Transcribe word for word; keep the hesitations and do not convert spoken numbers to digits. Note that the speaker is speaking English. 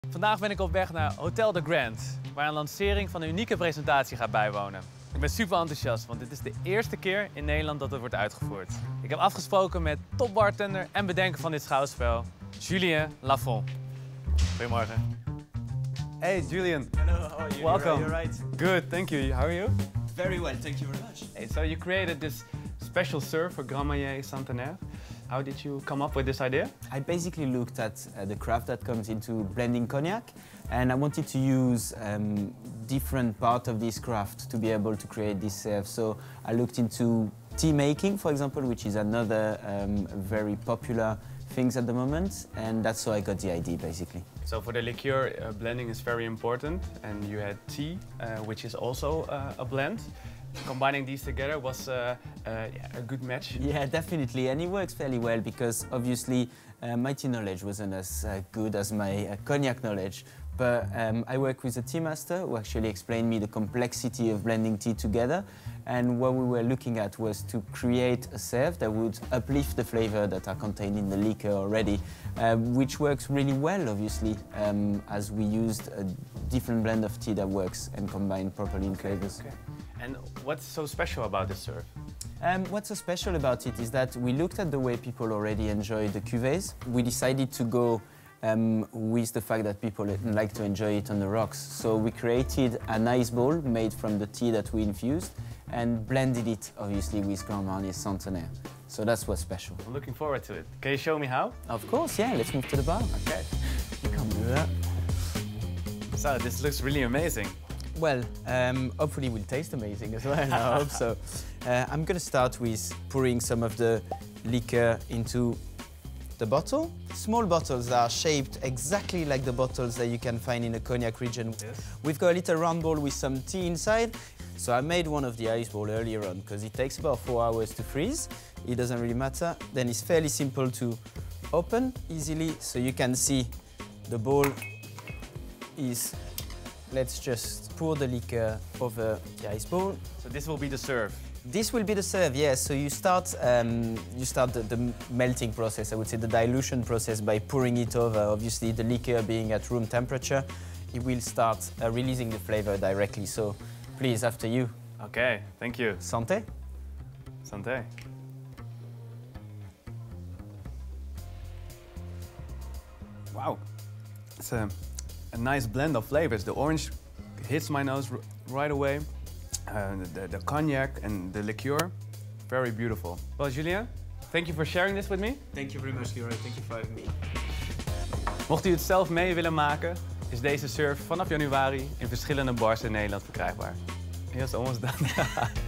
Vandaag ben ik op weg naar Hotel de Grand, waar een lancering van een unieke presentatie gaat bijwonen. Ik ben super enthousiast, want dit is de eerste keer in Nederland dat het wordt uitgevoerd. Ik heb afgesproken met topbartender en bedenker van dit schouwspel, Julien Lafont. Goedemorgen. Hey Julien. Hello, how are you? Welcome. You're right. Good, thank you. How are you? Very well, thank you very much. Hey, so you created this special serve for Grand Marnier Centenaire. How did you come up with this idea? I basically looked at uh, the craft that comes into blending cognac, and I wanted to use um, different parts of this craft to be able to create this serve. So I looked into tea making, for example, which is another um, very popular things at the moment, and that's how I got the idea, basically. So for the liqueur, uh, blending is very important, and you had tea, uh, which is also uh, a blend. Combining these together was uh, uh, yeah, a good match. Yeah, definitely, and it works fairly well because obviously uh, my tea knowledge wasn't as uh, good as my uh, cognac knowledge. But um, I work with a tea master who actually explained me the complexity of blending tea together. And what we were looking at was to create a serve that would uplift the flavor that are contained in the liquor already, uh, which works really well, obviously, um, as we used a different blend of tea that works and combined properly in flavors. Okay. And what's so special about this serve? Um, what's so special about it is that we looked at the way people already enjoy the cuvées. We decided to go um, with the fact that people like to enjoy it on the rocks. So we created an ice bowl made from the tea that we infused and blended it, obviously, with Grand Marnier Centenaire. So that's what's special. I'm looking forward to it. Can you show me how? Of course, yeah, let's move to the bar. Okay. You can do that. So this looks really amazing. Well, um, hopefully it will taste amazing as well, I hope so. Uh, I'm going to start with pouring some of the liquor into the bottle. Small bottles are shaped exactly like the bottles that you can find in the cognac region. Yes. We've got a little round bowl with some tea inside. So I made one of the ice bowl earlier on because it takes about four hours to freeze. It doesn't really matter. Then it's fairly simple to open easily. So you can see the bowl is, let's just pour the liquor over the ice bowl. So this will be the serve. This will be the serve, yes. So you start, um, you start the, the melting process, I would say the dilution process by pouring it over. Obviously, the liquor being at room temperature, it will start uh, releasing the flavor directly. So please, after you. Okay, thank you. Santé. Santé. Wow, it's a, a nice blend of flavors. The orange hits my nose r right away. Uh, the, the cognac and the liqueur, very beautiful. Well, Julien, thank you for sharing this with me. Thank you very much, Leroy. Thank you for having me. Mocht u het zelf mee willen maken, is deze serve vanaf januari in verschillende bars in Nederland verkrijgbaar. Yes, almost done.